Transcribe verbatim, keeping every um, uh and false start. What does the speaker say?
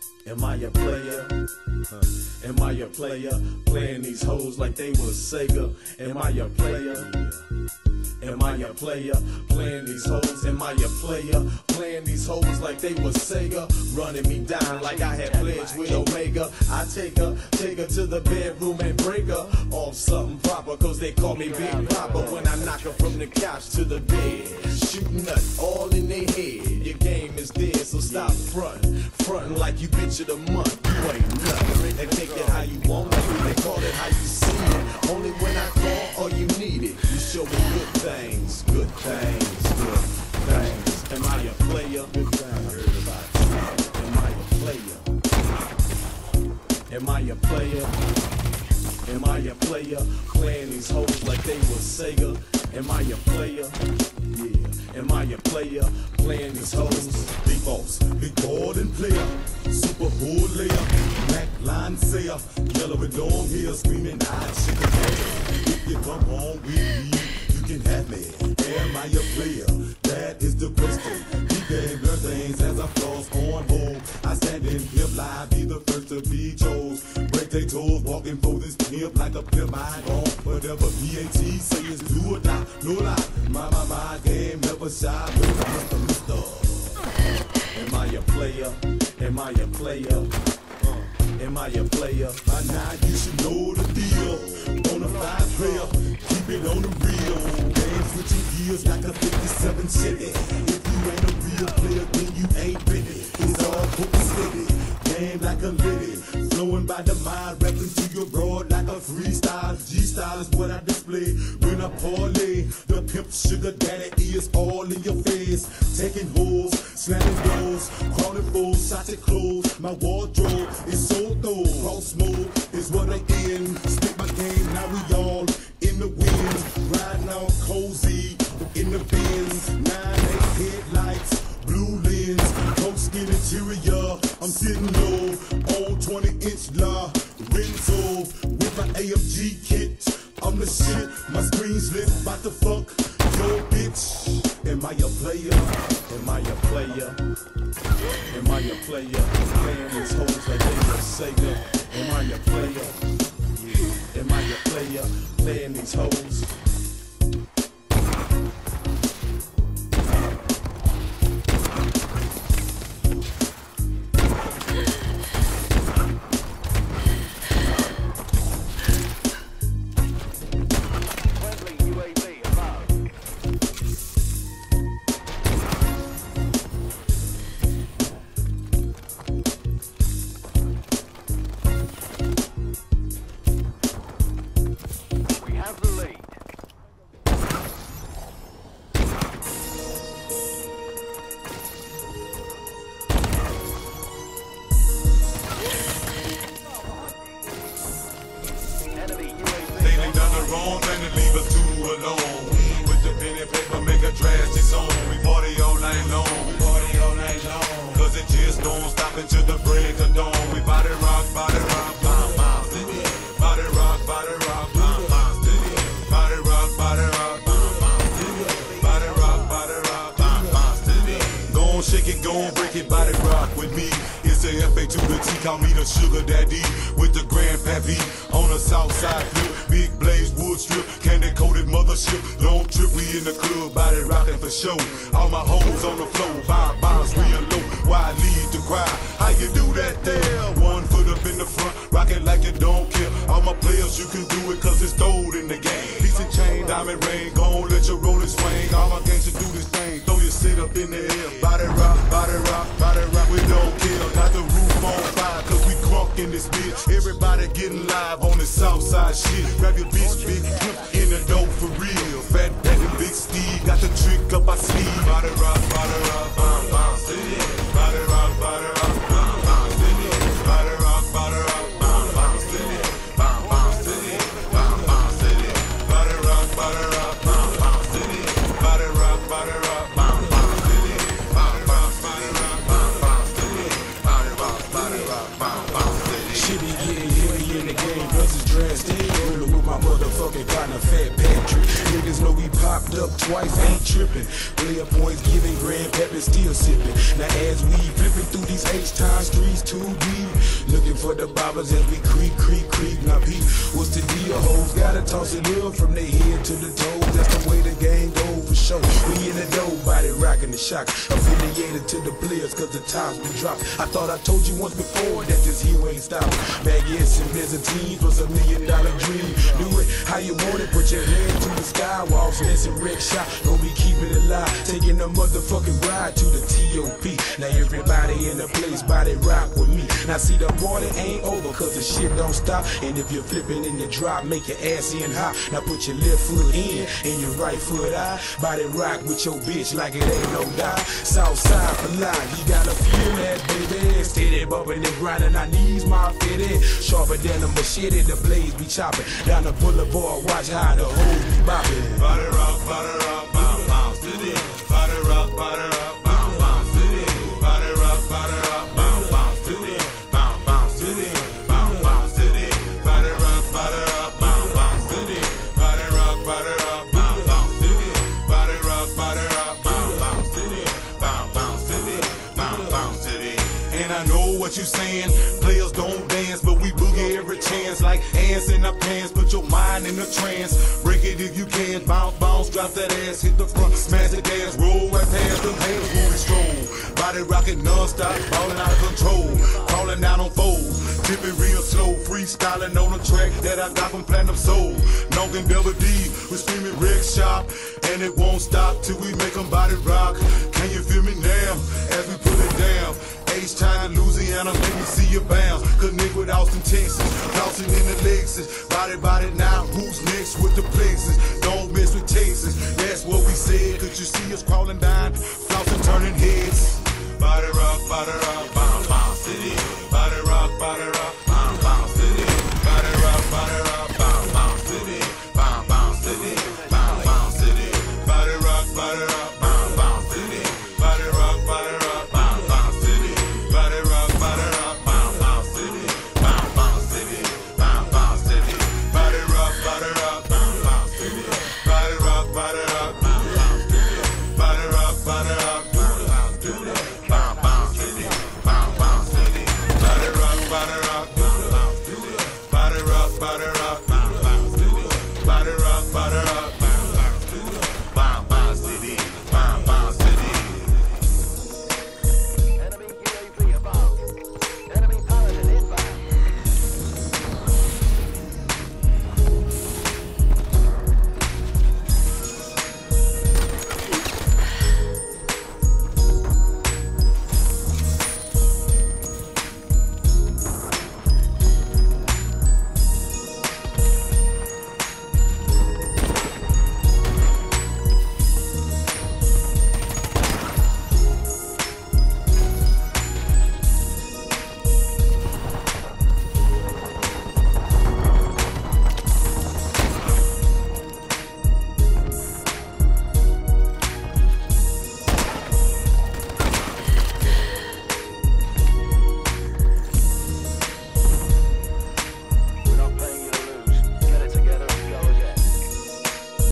Am I a player? Huh. Am I a player? Playing these hoes like they was Sega. Am I a player? Am I a player? Playing these hoes. Am I a player? Playing these hoes like they was Sega. Running me down like I had pledged with Omega. I take her, take her to the bedroom and break her off something proper, cause they call me Big Papa. When I knock her from the couch to the bed, shooting nut all in their head. Your game is dead, so stop frontin'. Frontin' like you bitch of the month. You ain't nothing. They take it how you want it. They call it how you see it. Only when I call or you need it. You show me good things, good things, good things. Am I a player? Good thing I heard about you. Am I a player? Am I a player? Am I a player? Playing these hoes like they was Sega. Am I a player? Yeah. Am I a player? Playing these hoes. Big boss, big board and player, super bull layer, black line sayer, yellow with long hair, screaming eyed chicken hair. If you come on with me, you can have me. Am I a player? That is the question. He gave her things as I floss on hold. I stand in here live, be the first to be chose. Break their toes, walking for this pimp like a pimp. I on whatever P A T say is do or die, no lie. My, my, my game never shy, Mister Mister Am I a player? Am I a player? Uh, am I a player? By now you should know the deal. Bonafide player, keep it on the real. Game switching gears like a fifty-seven Chevy. If you ain't a real player, then you ain't ready. It's all focus steady, game like a lady. Flowing by the mind, rapping to your broad like a freestyle. G-style is what I display when I parlay. The pimp sugar daddy is all in your face. Taking holes, slamming doors, crawling fools, shots at clothes. My wardrobe is so thorough. Cross mode is what I in. Spit my game, now we all in the wind. Riding on cozy in the bins. Nine, eight headlights, blue lens, coat skin interior. I'm sitting low on twenty inch La Renzo with my A M G kit. I'm the shit, my screen's lit, bout to fuck your bitch. Am I a player? Am I a player? Am I a player? Playing these hoes like they were Sega. Am I a player? Yeah. Am I a player? Playing these hoes. Wrong thing to leave us two alone. With the pen and paper, make a drastic song. We party all night long. Party all night long. Cause it just don't stop until the break of dawn. We body rock, body rock, bomb, bomb, city. Body rock, body rock, bomb, bomb, city. Body rock, body rock, bomb, bomb, city. Body rock, body rock, bomb, bomb, city. Go on, shake it, go on, break it, body rock with me. It's the F A to the T, call me the sugar daddy. With the grandpappy on the south side flip. Big blaze, wood strip, candy coated mothership. Long trip, we in the club, body rocking for show. All my hoes on the floor, bomb bombs real low. Why lead the crowd? How you do that there? One foot up in the front, rocking like you don't care. All my players, you can do it cause it's gold in the game. Piece of chain, diamond ring, gon' let your roller swing. All my gangsters do this thing, throw your shit up in the air. Body rock, body rock, body rock, we don't care. Got the roof on fire cause we crunk in this bitch. Everybody getting live on the south side shit. Grab your bitch, big hip in the dope for real. Fat Pat and Big Steve got the trick up my sleeve. Body rock, body rock, bomb, bomb, city. Body rock, body rock, bomb, bomb, city. Body rock, body rock, bomb, bomb, city. Bomb, bomb, city. Bomb, bomb, city. Body rock, body rock, bomb, bomb, city. Body rock, body rock, bomb, bomb, city. Bomb, bomb, body rock, bomb, bomb, city. Body rock, body rock, bomb, bomb, city. Shitty, yeah, yeah, we in the game, cause it's drastic. Rollin' with my motherfucking partner, Fat Patrick. Niggas know we popped up twice, ain't trippin'. Player points giving, grand peppers and still sipping. Now as we flipping through these H-Town streets too deep, looking for the bobbers as we creep, creep, creep. Now Pete, what's the deal? Hoes gotta toss it up from their head to the toes. That's the way the game go for sure. We in the dough, body rocking the shock, affiliated to the players cause the tops been dropped. I thought I told you once before that this here ain't stopping. Baguettes and Byzantines was a million dollar dream. Do it how you want it, put your hand to the sky. Walks, missing wreck shot, gon' be keeping it alive. Taking a motherfucking ride to the T O P. Now everybody in the place, body rock with me. Now see the party ain't over cause the shit don't stop. And if you're flipping in your drop, make your ass in hot. Now put your left foot in and your right foot out. Body rock with your bitch like it ain't no doubt. Southside for life, you gotta feel that baby. Steady bumping and grinding, our knees my fitted. Sharper than a machete, the blades be chopping. Down the boulevard, watch how the hoes be bopping. Body rock, body rock, bounce, bounce to this. Body rock, body rock, bounce, bounce to this. Body rock, body rock, bounce, bounce to this. Bounce, bounce to this. Bounce, bounce to this. Body rock, body rock, bounce, bounce to this. Body rock, body rock, bounce, bounce to this. Body rock, body rock, bounce, bounce to this. Bounce, bounce to this. Bounce, bounce to this. And I know what you saying. Players don't dance, but we boogie every chance. Like ants in our pants, put your mind in a trance. Break it if you can, bounce, bounce, drop that ass, hit the front, smash the gas, roll right past them haters when we stroll. Body rocking non-stop, falling out of control, crawling down on foes, tipping real slow, freestyling on a track that I got from Platinum Soul. Long and Double D, we screaming wreck shop, and it won't stop till we make them body rock. Can you feel me now, as we put it down? H-Town, Louisiana, make me see you bounce. Connect with Austin, Texas, bouncing in the Lexus. Body, body now, who's next with the plexus? Don't mess with Texas, that's what we said. Could you see us crawling down, flossing, turning heads? Body rock, body rock, body